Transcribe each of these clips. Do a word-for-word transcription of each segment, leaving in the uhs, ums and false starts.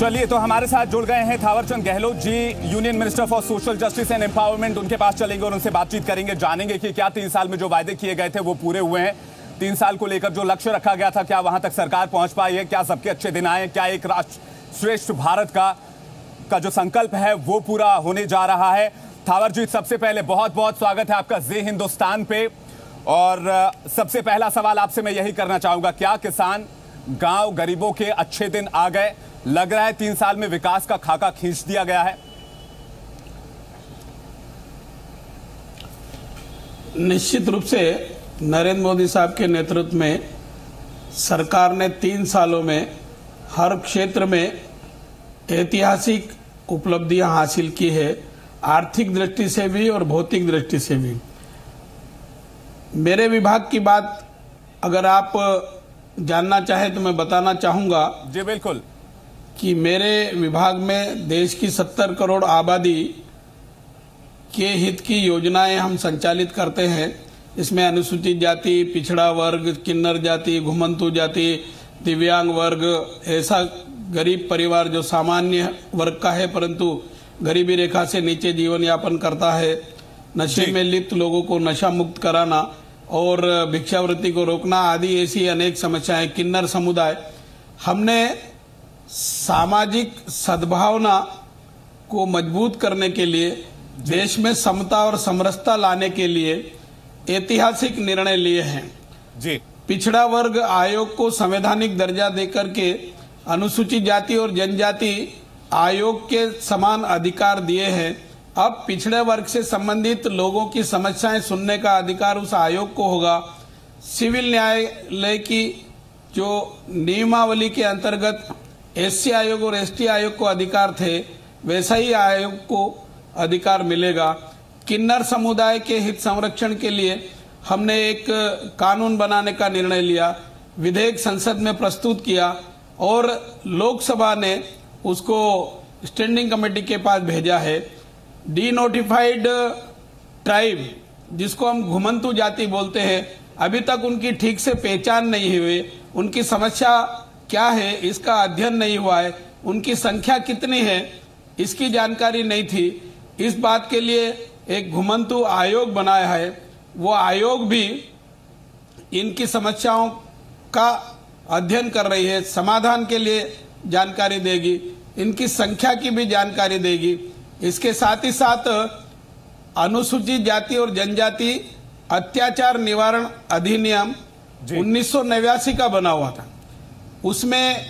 चलिए, तो हमारे साथ जुड़ गए हैं Thawarchand Gehlot ji, union minister for social justice and empowerment. उनके पास चलेंगे और उनसे बातचीत करेंगे, जानेंगे कि क्या तीन साल में जो वायदे किए गए थे वो पूरे हुए हैं। तीन साल को लेकर जो लक्ष्य रखा गया था, क्या वहां तक सरकार पहुंच पाई है? क्या सबके अच्छे दिन आए? क्या एक राष्ट्र श्रेष्ठ भारत का का जो संकल्प है वो पूरा होने जा रहा है? थावर जी, सबसे पहले बहुत बहुत स्वागत है आपका जे हिंदुस्तान पे। और सबसे पहला सवाल आपसे मैं यही करना चाहूंगा, क्या किसान, गांव, गरीबों के अच्छे दिन आ गए? लग रहा है तीन साल में विकास का खाका खींच दिया गया है? निश्चित रूप से नरेंद्र मोदी साहब के नेतृत्व में सरकार ने तीन सालों में हर क्षेत्र में ऐतिहासिक उपलब्धियां हासिल की है, आर्थिक दृष्टि से भी और भौतिक दृष्टि से भी। मेरे विभाग की बात अगर आप जानना चाहें तो मैं बताना चाहूंगा। जी बिल्कुल। कि मेरे विभाग में देश की सत्तर करोड़ आबादी के हित की योजनाएं हम संचालित करते हैं। इसमें अनुसूचित जाति, पिछड़ा वर्ग, किन्नर जाति, घुमंतु जाति, दिव्यांग वर्ग, ऐसा गरीब परिवार जो सामान्य वर्ग का है परंतु गरीबी रेखा से नीचे जीवन यापन करता है, नशे में लिप्त लोगों को नशा मुक्त कराना और भिक्षावृत्ति को रोकना आदि ऐसी अनेक समस्याएं। किन्नर समुदाय, हमने सामाजिक सद्भावना को मजबूत करने के लिए, देश में समता और समरसता लाने के लिए ऐतिहासिक निर्णय लिए हैं। जी। पिछड़ा वर्ग आयोग को संवैधानिक दर्जा देकर के अनुसूचित जाति और जनजाति आयोग के समान अधिकार दिए हैं। अब पिछड़े वर्ग से संबंधित लोगों की समस्याएं सुनने का अधिकार उस आयोग को होगा। सिविल न्यायालय की जो नियमावली के अंतर्गत एससी आयोग और एसटी आयोग को अधिकार थे, वैसा ही आयोग को अधिकार मिलेगा। किन्नर समुदाय के हित संरक्षण के लिए हमने एक कानून बनाने का निर्णय लिया, विधेयक संसद में प्रस्तुत किया और लोकसभा ने उसको स्टैंडिंग कमेटी के पास भेजा है। डी नोटिफाइड ट्राइब, जिसको हम घुमंतु जाति बोलते हैं, अभी तक उनकी ठीक से पहचान नहीं हुई, उनकी समस्या क्या है इसका अध्ययन नहीं हुआ है, उनकी संख्या कितनी है इसकी जानकारी नहीं थी। इस बात के लिए एक घुमंतु आयोग बनाया है। वो आयोग भी इनकी समस्याओं का अध्ययन कर रही है, समाधान के लिए जानकारी देगी, इनकी संख्या की भी जानकारी देगी। इसके साथ ही साथ अनुसूचित जाति और जनजाति अत्याचार निवारण अधिनियम उन्नीस सौ नवासी का बना हुआ था। उसमें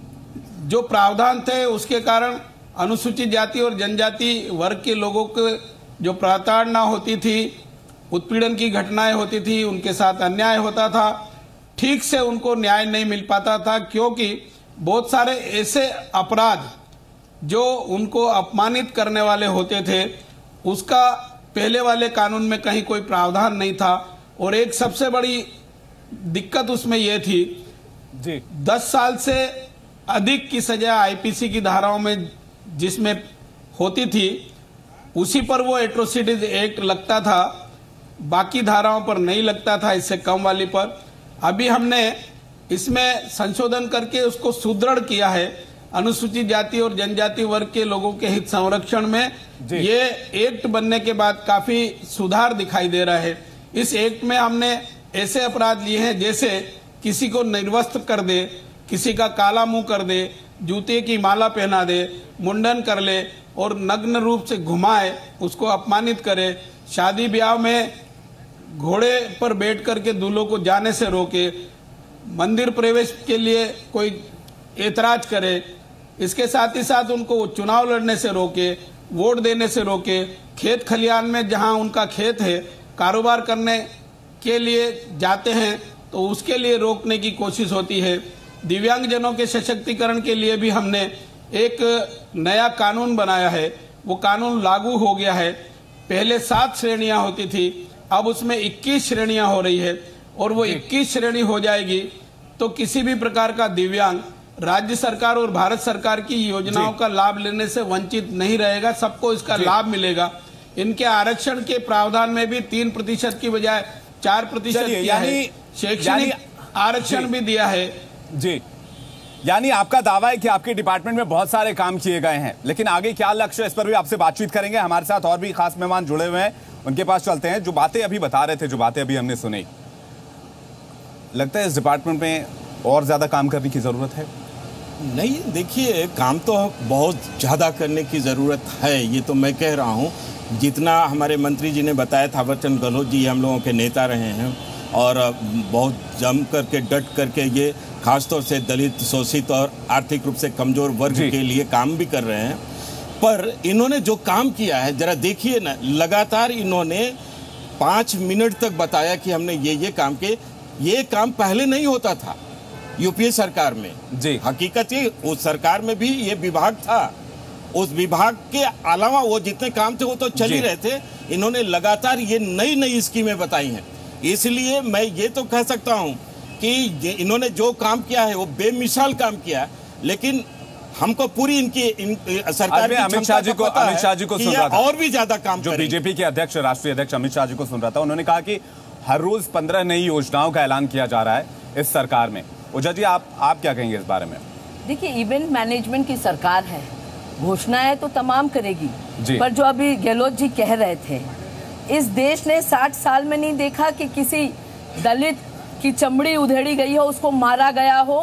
जो प्रावधान थे उसके कारण अनुसूचित जाति और जनजाति वर्ग के लोगों को जो प्रताड़ना होती थी, उत्पीड़न की घटनाएं होती थी, उनके साथ अन्याय होता था, ठीक से उनको न्याय नहीं मिल पाता था, क्योंकि बहुत सारे ऐसे अपराध जो उनको अपमानित करने वाले होते थे उसका पहले वाले कानून में कहीं कोई प्रावधान नहीं था। और एक सबसे बड़ी दिक्कत उसमें यह थी, जी दस साल से अधिक की सजा आईपीसी की धाराओं में जिसमें होती थी उसी पर वो एट्रोसिटीज एक्ट लगता था, बाकी धाराओं पर नहीं लगता था, इससे कम वाली पर। अभी हमने इसमें संशोधन करके उसको सुदृढ़ किया है। अनुसूचित जाति और जनजाति वर्ग के लोगों के हित संरक्षण में ये एक्ट बनने के बाद काफी सुधार दिखाई दे रहा है। इस एक्ट में हमने ऐसे अपराध लिए हैं जैसे किसी को निर्वस्त्र कर दे, किसी का काला मुंह कर दे, जूते की माला पहना दे, मुंडन कर ले और नग्न रूप से घुमाए, उसको अपमानित करे, शादी ब्याह में घोड़े पर बैठ करके दूल्हों को जाने से रोके, मंदिर प्रवेश के लिए कोई ऐतराज करे, इसके साथ ही साथ उनको चुनाव लड़ने से रोके, वोट देने से रोके, खेत खलियान में जहां उनका खेत है कारोबार करने के लिए जाते हैं तो उसके लिए रोकने की कोशिश होती है। दिव्यांगजनों के सशक्तिकरण के लिए भी हमने एक नया कानून बनाया है, वो कानून लागू हो गया है। पहले सात श्रेणियां होती थी, अब उसमें इक्कीस श्रेणियां हो रही है और वो इक्कीस श्रेणी हो जाएगी तो किसी भी प्रकार का दिव्यांग राज्य सरकार और भारत सरकार की योजनाओं का लाभ लेने से वंचित नहीं रहेगा, सबको इसका लाभ मिलेगा। इनके आरक्षण के प्रावधान में भी तीन प्रतिशत की बजाय चार प्रतिशत किया है। शैक्षणिक आरक्षण भी दिया है। जी यानी आपका दावा है कि आपके डिपार्टमेंट में बहुत सारे काम किए गए हैं, लेकिन आगे क्या लक्ष्य है इस पर भी आपसे बातचीत करेंगे। हमारे साथ और भी खास मेहमान जुड़े हुए हैं, उनके पास चलते हैं। जो बातें अभी बता रहे थे, जो बातें अभी हमने सुनी, लगता है इस डिपार्टमेंट में और ज्यादा काम करने की जरूरत है? नहीं, देखिए, काम तो बहुत ज़्यादा करने की ज़रूरत है, ये तो मैं कह रहा हूँ। जितना हमारे मंत्री जी ने बताया, थावरचंद गहलोत जी हम लोगों के नेता रहे हैं और बहुत जम करके डट करके ये खासतौर से दलित, शोषित और आर्थिक रूप से कमज़ोर वर्ग के लिए काम भी कर रहे हैं। पर इन्होंने जो काम किया है जरा देखिए ना, लगातार इन्होंने पाँच मिनट तक बताया कि हमने ये ये काम किए। ये काम पहले नहीं होता था यूपीए सरकार में जी। हकीकत ये, उस सरकार में भी ये विभाग था, उस विभाग के अलावा वो जितने काम थे वो तो चल ही रहे थे। इन्होंने लगातार ये नई नई स्कीमें बताई हैं, इसलिए मैं ये तो कह सकता हूँ कि इन्होंने जो काम किया है वो बेमिसाल काम किया। लेकिन हमको पूरी इनकी इन, सरकार की अमित शाह जी को अमित शाह जी को सुन रहा था, और भी ज्यादा काम जो बीजेपी के अध्यक्ष, राष्ट्रीय अध्यक्ष अमित शाह जी को सुन रहा था। उन्होंने कहा कि हर रोज पंद्रह नई योजनाओं का ऐलान किया जा रहा है इस सरकार में। ओझा जी, आप आप क्या कहेंगे इस बारे में? देखिए, इवेंट मैनेजमेंट की सरकार है, घोषणाएं तो तमाम करेगी, पर जो अभी गहलोत जी कह रहे थे, इस देश ने साठ साल में नहीं देखा कि किसी दलित की चमड़ी उधेड़ी गई हो, उसको मारा गया हो।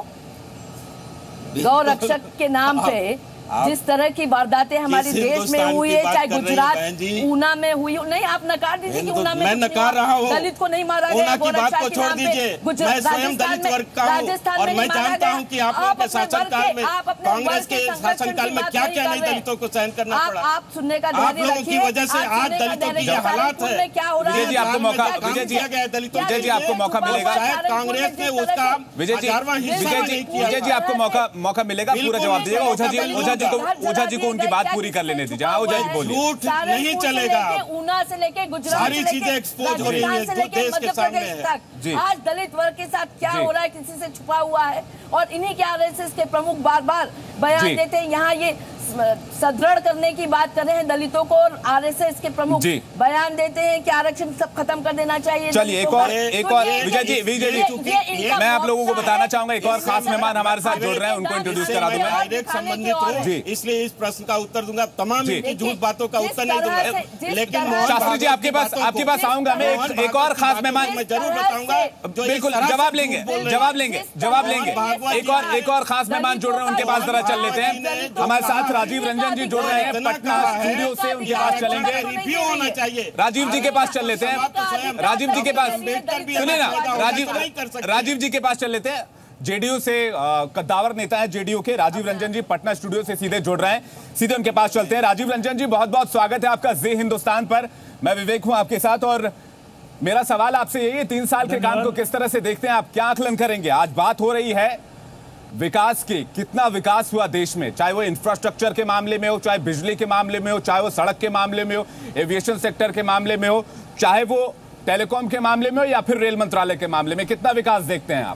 गौ रक्षक के नाम पे जिस तरह की वारदातें हमारे देश में हुई है, चाहे गुजरात ऊना में हुई हो, नहीं आप नकार दीजिए कि ऊना में मैं नकार रहा हूं, दलित को नहीं मारा गया। की बात को छोड़ दीजिए, मैं स्वयं दलित वर्ग का हूं और मैं जानता हूं कि आप लोगों के शासनकाल में, कांग्रेस के शासनकाल में क्या क्या नहीं दलितों को सहन करना पड़ा। आप सुनने का आप लोगों की वजह से आज दलितों की ये हालात है। क्या हो रहा है? विजय जी, आपको मौका विजय जी विजय जी आपको मौका मिलेगा। कांग्रेस ने उसका विजय जी विजय जी विजय जी आपको मौका मौका मिलेगा, पूरा जवाब दीजिएगा। ओझा जी ओझा जी को ओझा जी को उनकी बात पूरी कर लेने दीजिए। ओझा जी बोलिए। झूठ नहीं चलेगा, ऊना से लेके गुजरात, सारी चीजें एक्सपोज हो रही है जो देश के सामने है। आज दलित वर्ग के साथ क्या हो रहा है किसी से छुपा हुआ है, और इन्हीं के आरएसएस के प्रमुख बार बार बयान देते हैं। यहाँ ये सुदृढ़ करने की बात कर रहे हैं दलितों को, और आरएसएस के प्रमुख बयान देते हैं कि आरक्षण सब खत्म कर देना चाहिए। चलिए एक और एक और विजय जी विजय जी मैं आप लोगों को बताना चाहूंगा, एक और खास मेहमान हमारे साथ जुड़ रहे हैं, उनको इंट्रोड्यूस करा दूं। मैं डायरेक्ट संबंधित हूं, इसलिए इस प्रश्न का उत्तर दूंगा, तमाम इनकी झूठ बातों का उत्तर नहीं दूंगा। लेकिन शास्त्री जी आपके पास आपके पास आऊंगा मैं। एक और खास मेहमान मैं जरूर बताऊंगा, बिल्कुल जवाब लेंगे जवाब लेंगे जवाब लेंगे एक और एक और खास मेहमान जुड़ रहे हैं, उनके पास जरा चल लेते हैं। हमारे साथ राजीव रंजन जी जुड़ रहे हैं पटना स्टूडियो से, उनके पास चलेंगे। रिव्यू होना चाहिए, राजीव जी के पास चल लेते हैं। राजीव जी के पास सुनिए ना, राजीव राजीव जी के पास चल लेते हैं। जेडीयू से कद्दावर नेता है जेडीयू के राजीव रंजन जी, पटना स्टूडियो से सीधे जुड़ रहे हैं, सीधे उनके पास चलते हैं। राजीव रंजन जी, बहुत बहुत स्वागत है आपका जी हिंदुस्तान पर। मैं विवेक हूं आपके साथ, और मेरा सवाल आपसे यही है, तीन साल के काम को किस तरह से देखते हैं आप, क्या आकलन करेंगे? आज बात हो रही है विकास की, कितना विकास हुआ देश में, चाहे वो इंफ्रास्ट्रक्चर के मामले में हो, चाहे बिजली के मामले में हो, चाहे वो सड़क के मामले में हो, एविएशन सेक्टर के मामले में हो, चाहे वो टेलीकॉम के मामले में हो, या फिर रेल मंत्रालय के मामले में, कितना विकास देखते हैं आप?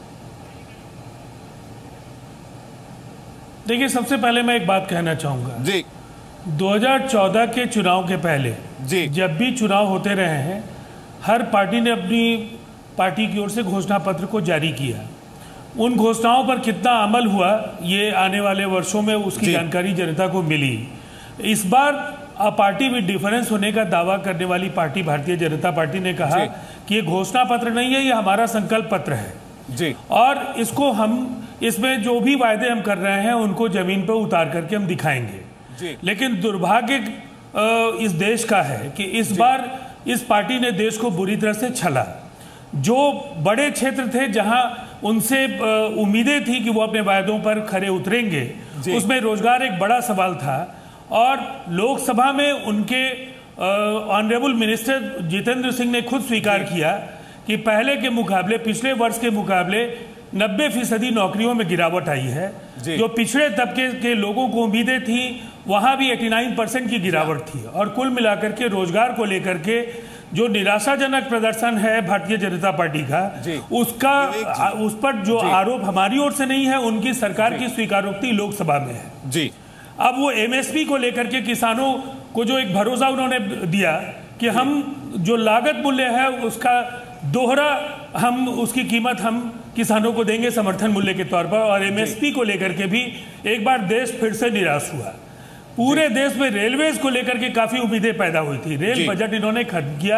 देखिए, सबसे पहले मैं एक बात कहना चाहूंगा जी, दो हज़ार चौदह के चुनाव के पहले जी जब भी चुनाव होते रहे हैं, हर पार्टी ने अपनी पार्टी की ओर से घोषणा पत्र को जारी किया। उन घोषणाओं पर कितना अमल हुआ, ये आने वाले वर्षों में उसकी जानकारी जनता को मिली। इस बार अ पार्टी विद डिफरेंस होने का दावा करने वाली पार्टी भारतीय जनता पार्टी ने कहा कि ये घोषणा पत्र नहीं है, ये हमारा संकल्प पत्र है जी, और इसको हम इसमें जो भी वायदे हम कर रहे हैं उनको जमीन पर उतार करके हम दिखाएंगे जी। लेकिन दुर्भाग्य इस देश का है कि इस बार इस पार्टी ने देश को बुरी तरह से छला। जो बड़े क्षेत्र थे जहां उनसे उम्मीदें थी कि वो अपने वायदों पर खरे उतरेंगे, उसमें रोजगार एक बड़ा सवाल था, और लोकसभा में उनके ऑनरेबल मिनिस्टर जितेंद्र सिंह ने खुद स्वीकार किया कि पहले के मुकाबले, पिछले वर्ष के मुकाबले नब्बे फीसदी नौकरियों में गिरावट आई है। जो पिछड़े तबके के लोगों को उम्मीदें थी वहां भी नवासी परसेंट की गिरावट थी, और कुल मिलाकर के रोजगार को लेकर के जो निराशाजनक प्रदर्शन है भारतीय जनता पार्टी का, उसका उस पर जो आरोप हमारी ओर से नहीं है, उनकी सरकार की स्वीकारोक्ति लोकसभा में है जी। अब वो एमएसपी को लेकर के किसानों को जो एक भरोसा उन्होंने दिया कि हम जो लागत मूल्य है उसका दोहरा हम उसकी कीमत हम किसानों को देंगे समर्थन मूल्य के तौर पर, और एमएसपी को लेकर के भी एक बार देश फिर से निराश हुआ। पूरे देश में रेलवेज को लेकर के काफी उम्मीदें पैदा हुई थी। रेल बजट इन्होंने खत्म किया,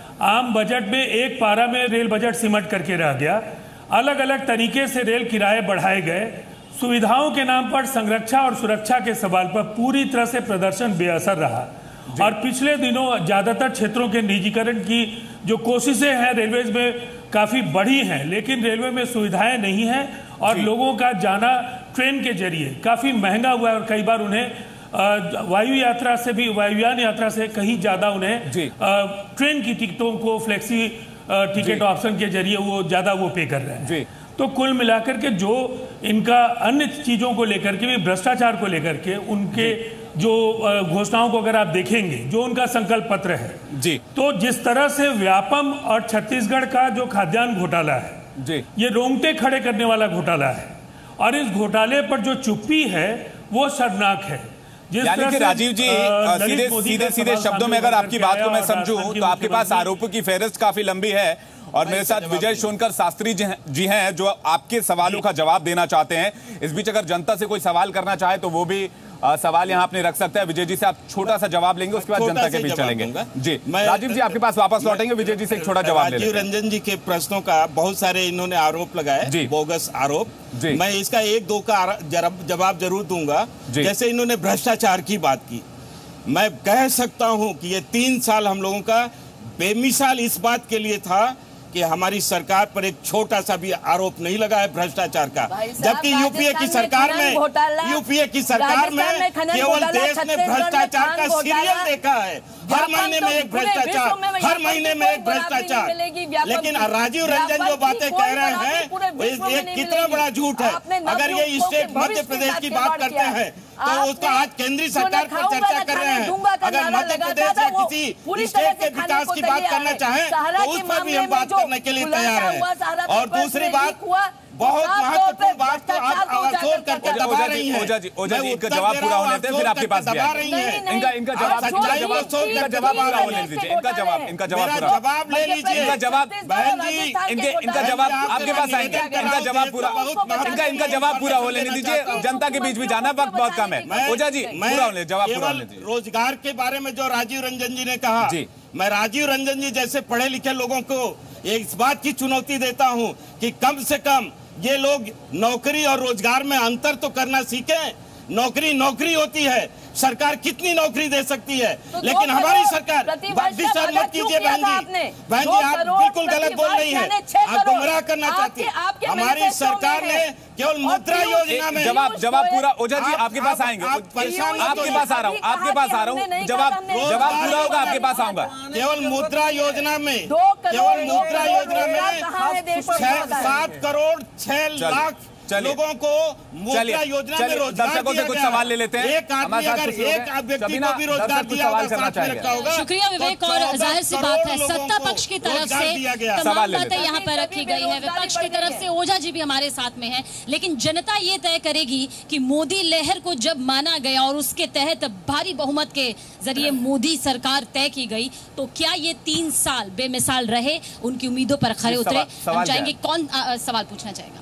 आम बजट में एक पारा में रेल बजट सिमट करके रह गया। अलग अलग तरीके से रेल किराए बढ़ाए गए, सुविधाओं के नाम पर संरक्षा और सुरक्षा के सवाल पर पूरी तरह से प्रदर्शन बेअसर रहा। और पिछले दिनों ज्यादातर क्षेत्रों के निजीकरण की जो कोशिशें हैं रेलवेज में काफी बढ़ी हैं, लेकिन रेलवे में सुविधाएं नहीं हैं और लोगों का जाना ट्रेन के जरिए काफी महंगा हुआ है और कई बार उन्हें वायु यात्रा से भी, वायुयान यात्रा से कहीं ज्यादा उन्हें ट्रेन की टिकटों को फ्लेक्सी टिकट ऑप्शन के जरिए वो ज्यादा वो पे कर रहे हैं। तो कुल मिलाकर के जो इनका अन्य चीजों को लेकर के भी, भ्रष्टाचार को लेकर के उनके जो घोषणाओं को अगर आप देखेंगे, जो उनका संकल्प पत्र है जी, तो जिस तरह से व्यापम और छत्तीसगढ़ का जो खाद्यान्न घोटाला है जी, ये रोंगटे खड़े करने वाला घोटाला है। और इस घोटाले पर जो चुप्पी है वो शर्मनाक है। यानी कि राजीव जी, सीधे सीधे सीधे शब्दों में अगर आपकी बात को मैं समझूं तो आपके पास आरोपों की फेहरिस्त काफी लंबी है और मेरे साथ विजय सोनकर शास्त्री जी हैं जो आपके सवालों का जवाब देना चाहते हैं। इस बीच अगर जनता से कोई सवाल करना चाहे तो वो भी आ, सवाल यहाँ आपने रख सकता है। विजय जी से आप छोटा सा जवाब लेंगे, उसके बाद जनता के बीच चलेंगे जी। राजीव जी आपके पास वापस लौटेंगे, विजय जी से एक छोटा जवाब ले लेंगे। राजीव रंजन जी के प्रश्नों का बहुत सारे इन्होंने आरोप लगाए, बोगस आरोप। मैं इसका एक दो का जवाब जरूर दूंगा। जैसे इन्होंने भ्रष्टाचार की बात की, मैं कह सकता हूं कि ये तीन साल हम लोगों का बेमिसाल इस बात के लिए था कि हमारी सरकार पर एक छोटा सा भी आरोप नहीं लगा है भ्रष्टाचार का, जबकि यूपीए की सरकार में यूपीए की सरकार में केवल देश ने भ्रष्टाचार का सीरियल देखा है। हर महीने में एक भ्रष्टाचार, हर महीने में एक भ्रष्टाचार। लेकिन राजीव रंजन जो बातें कह रहे हैं ये कितना बड़ा झूठ है। अगर ये स्टेट मध्य प्रदेश की बात करते हैं तो उसका आज केंद्रीय सरकार पर चर्चा कर रहे हैं। अगर मध्य प्रदेश या किसी स्टेट के विकास की बात करना चाहें तो उस पर भी हम बात करने के लिए तैयार हैं। और दूसरी बात, बहुत महत्वपूर्ण बात तो आप आवाज़ करके दबा रही हैं। ओझा जी, ओझा जी इनका जवाब पूरा होने दें, फिर आपके पास दबा रही हैं। इनका इनका जवाब इनका जवाब पूरा होने दीजिए। इनका जवाब इनका जवाब पूरा जवाब ले लीजिए। इनका जवाब बहन जी, इनके इनका जवाब आपके पास आएंगे। इनका जवाब पूरा इनका इनका जवाब पूरा होने दीजिए। जनता के बीच भी जाना, वक्त बहुत कम है। ओझा जी पूरा होने जवाब पूरा होने दीजिए। रोजगार के बारे में जो राजीव रंजन जी ने कहा, मैं राजीव रंजन जी जैसे पढ़े लिखे लोगों को इस बात की चुनौती देता हूं कि कम से कम ये लोग नौकरी और रोजगार में अंतर तो करना सीखें। नौकरी नौकरी होती है, सरकार कितनी नौकरी दे सकती है, तो लेकिन हमारी सरकार डिस्टर्ब मत कीजिए बहन जी। बहन जी आप बिल्कुल गलत बोल रही हैं, आप गुमराह करना चाहती हैं। हमारी सरकार ने केवल मुद्रा योजना में जवाब जवाब पूरा। ओझा जी आपके पास आएंगे, आपके पास आ रहा हूँ, आपके पास आ रहा हूँ। जवाब जवाब पूरा होगा, आपके पास आऊंगा। केवल मुद्रा योजना में केवल मुद्रा योजना में छह सात करोड़ छह लाख लोगों को मुद्रा योजना में रोजगार दर्शकों से कुछ सवाल ले लेते हैं। एक आदमी अगर एक व्यक्ति को भी रोजगार दिया होगा, साथ में रखा होगा। शुक्रिया विवेक। और जाहिर सी बात है सत्ता पक्ष की तरफ से तमाम बातें यहाँ पर रखी गई है, विपक्ष की तरफ से ओझा जी भी हमारे साथ में है, लेकिन जनता ये तय करेगी कि मोदी लहर को जब माना गया और उसके तहत भारी बहुमत के जरिए मोदी सरकार तय की गई, तो क्या ये तीन साल बेमिसाल रहे, उनकी उम्मीदों पर खरे उतरे? हम चाहेंगे कौन सवाल पूछना चाहेगा?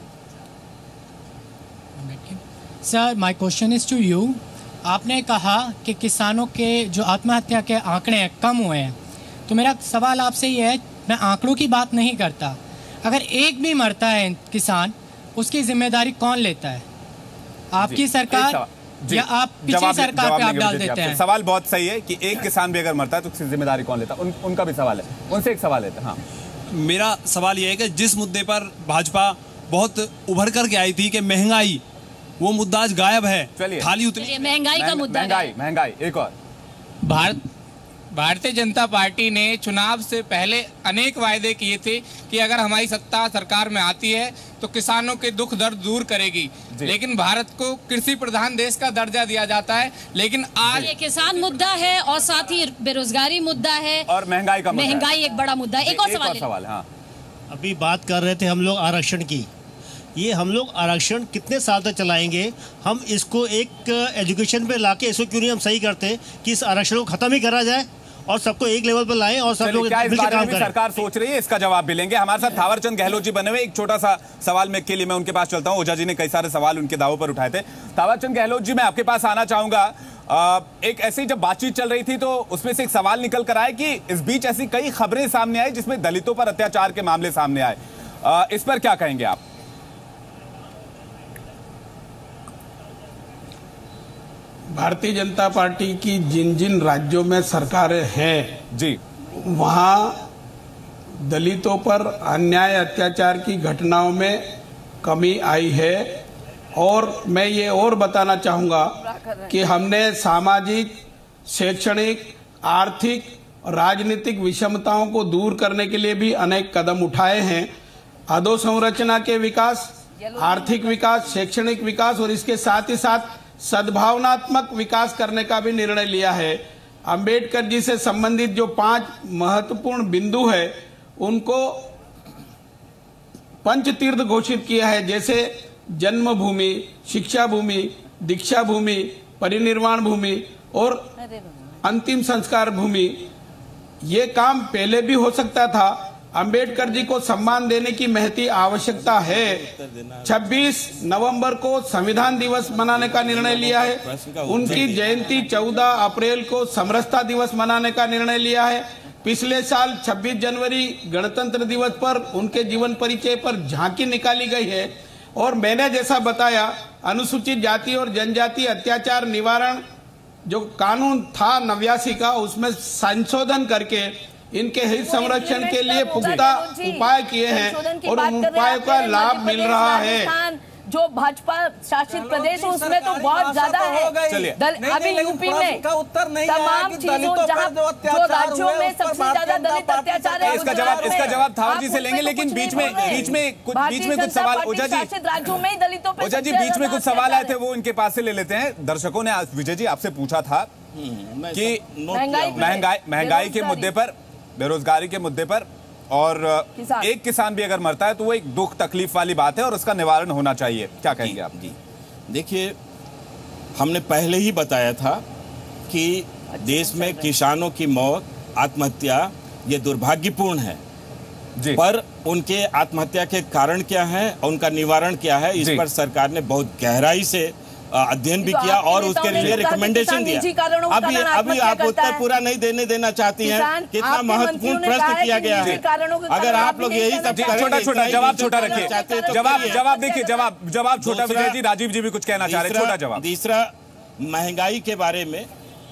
Sir my question is to you. आपने कहा कि किसानों के जो आत्महत्या के आंकड़े हैं कम हुए हैं, तो मेरा सवाल आपसे ये है, मैं आंकड़ों की बात नहीं करता, अगर एक भी मरता है किसान उसकी जिम्मेदारी कौन लेता है? आपकी सरकार या आप पिछली सरकार पे आप डाल देते हैं? सवाल बहुत सही है कि एक किसान भी अगर मरता है तो उसकी जिम्मेदारी कौन लेता है, उन, उनका भी सवाल है। उनसे एक सवाल है। हाँ, मेरा सवाल ये है कि जिस मुद्दे पर भाजपा बहुत उभर करके आई थी कि महंगाई, वो मुद्दा आज गायब है। थाली उतनी महंगाई का मुद्दा, महंगाई महंगाई एक और भारत भारतीय जनता पार्टी ने चुनाव से पहले अनेक वायदे किए थे कि अगर हमारी सत्ता सरकार में आती है तो किसानों के दुख दर्द दूर करेगी, लेकिन भारत को कृषि प्रधान देश का दर्जा दिया जाता है। लेकिन आज ये किसान मुद्दा है और साथ ही बेरोजगारी मुद्दा है और महंगाई का महंगाई एक बड़ा मुद्दा है। एक और सवाल, सवाल हाँ। अभी बात कर रहे थे हम लोग आरक्षण की, ये हम लोग आरक्षण कितने साल तक चलाएंगे? हम इसको एक एजुकेशन पे लाके इसको क्यों नहीं हम सही करते कि इस आरक्षण को खत्म ही करा जाए और सबको एक लेवल पर लाएं और सब लोग क्या इस मिलकर बारे काम में भी करें। सरकार सोच रही है, इसका जवाब भी लेंगे। हमारे साथ थावर चंद गहलोत जी बने हुए, एक छोटा सा सवाल में के लिए मैं उनके पास चलता हूं। ओझा जी ने कई सारे सवाल उनके दावों पर उठाए थे। थावर चंद गहलोत जी, मैं आपके पास आना चाहूंगा। एक ऐसी जब बातचीत चल रही थी तो उसमें से एक सवाल निकल कर आया कि इस बीच ऐसी कई खबरें सामने आई जिसमें दलितों पर अत्याचार के मामले सामने आए। इस पर क्या कहेंगे आप? भारतीय जनता पार्टी की जिन जिन राज्यों में सरकारें हैं जी, वहां दलितों पर अन्याय अत्याचार की घटनाओं में कमी आई है। और मैं ये और बताना चाहूंगा कि हमने सामाजिक, शैक्षणिक, आर्थिक और राजनीतिक विषमताओं को दूर करने के लिए भी अनेक कदम उठाए हैं। अधोसंरचना के विकास, आर्थिक विकास, शैक्षणिक विकास और इसके साथ ही साथ सद्भावनात्मक विकास करने का भी निर्णय लिया है। अंबेडकर जी से संबंधित जो पांच महत्वपूर्ण बिंदु है उनको पंचतीर्थ घोषित किया है, जैसे जन्मभूमि, शिक्षा भूमि, दीक्षा भूमि, परिनिर्वाण भूमि और अंतिम संस्कार भूमि। ये काम पहले भी हो सकता था। अंबेडकर जी को सम्मान देने की महती आवश्यकता है। छब्बीस नवंबर को संविधान दिवस मनाने का निर्णय लिया है। उनकी जयंती चौदह अप्रैल को समरसता दिवस मनाने का निर्णय लिया है। पिछले साल छब्बीस जनवरी गणतंत्र दिवस पर उनके जीवन परिचय पर झांकी निकाली गई है। और मैंने जैसा बताया, अनुसूचित जाति और जनजाति अत्याचार निवारण जो कानून था नव्यासी का, उसमें संशोधन करके इनके हित संरक्षण के लिए पुख्ता उपाय किए हैं और उन उपायों का लाभ मिल रहा है। जो भाजपा शासित प्रदेश है उसमें तो बहुत ज्यादा है। अभी यूपी में तमाम चीजों जहाँ जो राज्यों में सबसे ज्यादा दलित अत्याचार है, इसका जवाब इसका जवाब थावर जी से लेंगे, लेकिन बीच में बीच में कुछ बीच में कुछ सवाल ओझा जी राज्यों में ही दलितों पर ओझा जी बीच में कुछ सवाल आए थे, वो इनके पास से ले लेते हैं। दर्शकों ने विजय जी आपसे पूछा था कि महंगाई महंगाई के मुद्दे पर, बेरोजगारी के मुद्दे पर, और किसान। एक किसान भी अगर मरता है तो वो एक दुख तकलीफ वाली बात है और उसका निवारण होना चाहिए। क्या कहेंगे आप? जी देखिए, हमने पहले ही बताया था कि देश में किसानों की मौत, आत्महत्या ये दुर्भाग्यपूर्ण है जी। पर उनके आत्महत्या के कारण क्या है, उनका निवारण क्या है, इस पर सरकार ने बहुत गहराई से अध्ययन भी किया और उसके लिए रिकमेंडेशन दिया। अभी अभी आप उत्तर पूरा नहीं देने देना चाहती हैं। कितना महत्वपूर्ण प्रश्न किया गया है। अगर आप लोग यही सब छोटा छोटा जवाब छोटा रखिए, जवाब जवाब देखिए, जवाब जवाब छोटा। विजय जी, राजीव जी भी कुछ कहना चाह रहे हैं, छोटा जवाब। तीसरा, महंगाई के बारे में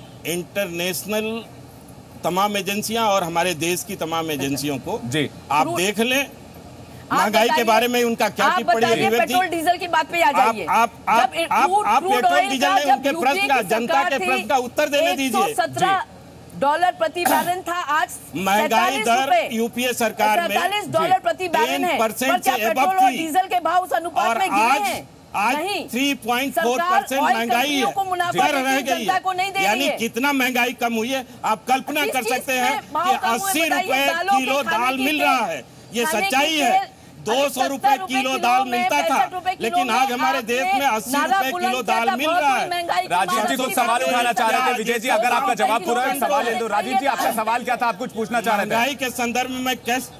इंटरनेशनल तमाम एजेंसियां और हमारे देश की तमाम एजेंसियों को जी आप देख लें, महंगाई के बारे में उनका क्या टिप्पणी है। पेट्रोल डीजल की बात पे आ जाइए। आप आप आप आप पेट्रोल डीजल ने उनके प्रश्न का, जनता के प्रश्न का उत्तर देने दीजिए। सत्रह डॉलर प्रति बैरल था, आज महंगाई दर यूपीए सरकार में सैंतालीस डॉलर प्रति बैरल है। परसेंट से पेट्रोल और डीजल के भाव उस अनुपात में गिरे हैं। आज तीन पॉइंट चार परसेंट महंगाई है, बढ़ रह गई है। यानी कितना महंगाई कम हुई है आप कल्पना कर सकते हैं कि अस्सी रुपए किलो दाल मिल रहा है। ये सच्चाई है। दो सौ रुपए किलो दाल मिलता था, लेकिन आज हमारे देश में अस्सी रुपए किलो दाल मिल रहा है। राजीव जी कुछ सवाल उठाना चाह रहे थे। विजय जी, अगर आपका जवाब पूरा है, सवाल ले दो। राजीव जी, आपका सवाल क्या था? आप कुछ पूछना चाह रहे थे। महंगाई के संदर्भ में मैं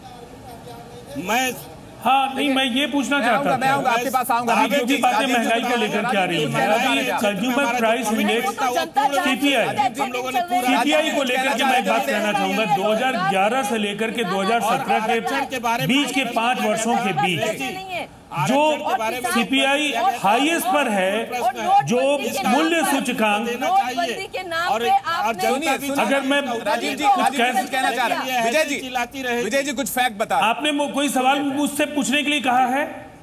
कैसे मैं हाँ नहीं, मैं ये पूछना चाहता था, मैं आऊंगा आपके पास आऊंगा। जो भी बातें महंगाई को लेकर क्या रही है, consumer price index CPI CPI को लेकर के मैं एक बात कहना चाहूंगा। दो हज़ार ग्यारह से लेकर के दो हज़ार सत्रह के बीच के पांच वर्षों के बीच जो सीपीआई हाईएस्ट पर है, जो मूल्य सूचकांक, अगर मैं राजीव जी कुछ कहना चाह रहे हैं, विजय जी विजय जी कुछ फैक्ट बता। आपने कोई सवाल मुझसे पूछने के लिए कहा है?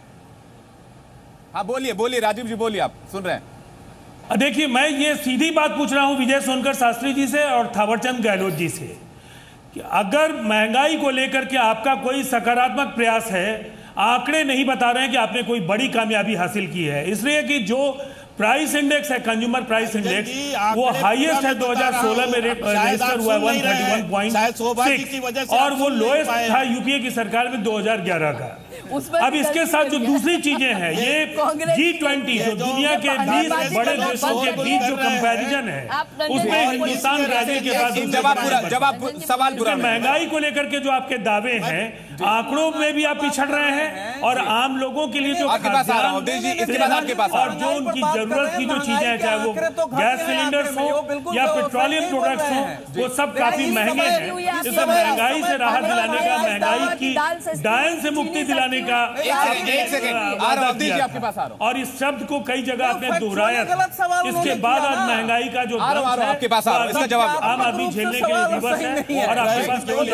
हाँ बोलिए बोलिए राजीव जी, बोलिए, आप सुन रहे हैं। देखिए, मैं ये सीधी बात पूछ रहा हूं विजय सोनकर शास्त्री जी से और थावरचंद गहलोत जी से कि अगर महंगाई को लेकर के आपका कोई सकारात्मक प्रयास है, आंकड़े नहीं बता रहे हैं कि आपने कोई बड़ी कामयाबी हासिल की है, इसलिए कि जो प्राइस इंडेक्स है, कंज्यूमर प्राइस इंडेक्स, वो हाईएस्ट है दो हज़ार सोलह में रजिस्टर हुआ है एक सौ इकतीस पॉइंट सिक्स, और वो लोएस्ट था यूपीए की सरकार में दो हज़ार ग्यारह का। अब इसके साथ जो दूसरी चीजें हैं, ये जी ट्वेंटी जो दुनिया के बीस बड़े देशों के बीच जो कंपैरिजन है, उसमें हिंदुस्तान राज्य के बाद जवाब पूरा जवाब सवाल पूरा। महंगाई को लेकर के जो आपके दावे हैं, आंकड़ों में भी आप पिछड़ रहे हैं, और आम लोगों के लिए जो आपके पास आ रहा हूं जी, इसके बाद आपके पास और जो उनकी जरूरत की जो चीजें हैं, चाहे वो गैस सिलेंडर्स हो या पेट्रोलियम प्रोडक्ट्स हो, वो सब काफी महंगे हैं। इस सब महंगाई से राहत दिलाने का, महंगाई की डायन से मुक्ति दिलाने का, एक सेकंड आपके पास आ रहा हूं, और इस शब्द को कई जगह आपने दोहराया था। इसके बाद आज महंगाई का जो आपके पास आ रहा है, इसका जवाब आम आदमी झेलने के लिए विवश है, और आपके पास केवल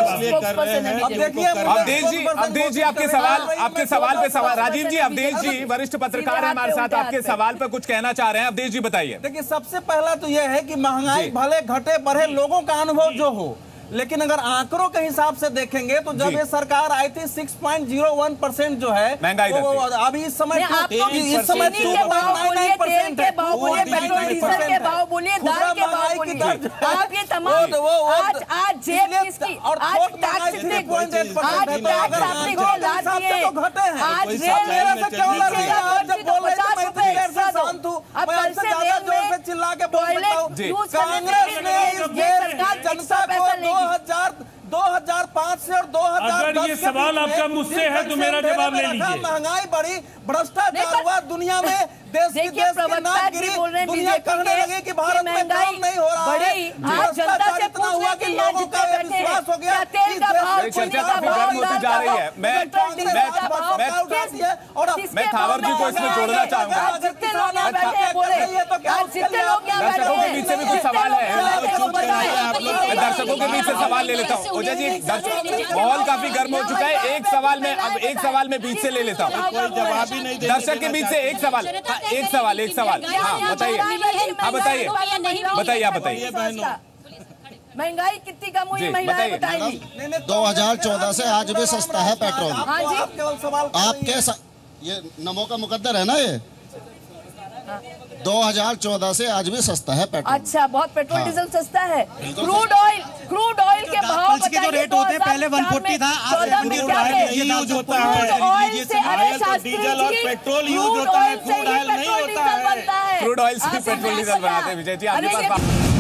अवधेश जी, अवधेश जी आपके सवाल आपके सवाल पे सवाल राजीव जी, अवधेश जी वरिष्ठ पत्रकार हैं हमारे साथ, आपके सवाल पे कुछ कहना चाह रहे हैं। अवधेश जी बताइए। देखिए, सबसे पहला तो यह है कि महंगाई भले घटे बढ़े, लोगों का अनुभव जो हो, लेकिन अगर आंकड़ों के हिसाब से देखेंगे तो जब ये सरकार आई थी छह पॉइंट शून्य एक परसेंट जो है महंगाई, तो अभी इस समय इस समय के भाव बोलिए, तेल के भाव बोलिए, पेट्रोल डीजल के भाव बोलिए, दाल के भाव बोलिए, आप ये तमाम आज आज जेब किसकी, आज टैक्स कितने, आज टैक्स आपने जो लाद दिए, आज रेल से क्यों लड़ रही है? आप जब बोल रहे थे मैं इतनी देर से शांत हूं, अब कल से जोर जोर से चिल्ला के बोल रहा हूं। कांग्रेस ने इस देश की जनता को दो हज़ार पाँच से और दो हज़ार दस अगर ये सवाल आपका मुझसे है तो मेरा जवाब ले लीजिए। महंगाई बढ़ी, भ्रष्टाचार हुआ दुनिया में, देश की देश की नाक गिरी, दुनिया कहने लगी कि भारत में काम नहीं हो रहा है, भ्रष्टाचार इतना हुआ कि लोगों का विश्वास हो गया। चर्चा काफी गर्म होती जा रही है। मैं मैं थावर जी को इसमें जोड़ना चाहूंगा। दर्शकों के बीच से भी कुछ सवाल है, मैं दर्शकों के बीच से सवाल ले लेता हूँ। ओझा जी, माहौल काफी गर्म हो चुका है, एक सवाल में अब एक सवाल में बीच से ले लेता हूँ। जवाब ही नहीं दे, दर्शक के बीच से एक सवाल, एक सवाल एक सवाल हाँ बताइए, हाँ बताइए बताइए आप बताइए। महंगाई कितनी कम हुई, महिलाएं बताएंगी। दो हज़ार चौदह से आज भी सस्ता है पेट्रोल। हाँ जी, आपके स... ये नमो का मुकद्दर है ना, ये दो हज़ार चौदह से आज भी सस्ता है पेट्रोल। अच्छा, बहुत पेट्रोल डीजल सस्ता है। क्रूड ऑयल, क्रूड ऑयल के भाव के जो रेट होते हैं पहले एक सौ चालीस था, आज यूज होता है, डीजल और पेट्रोल यूज होता है, क्रूड ऑयल नहीं होता है। क्रूड ऑयल से पेट्रोल डीजल बनाते हैं। विजय जी आपके पास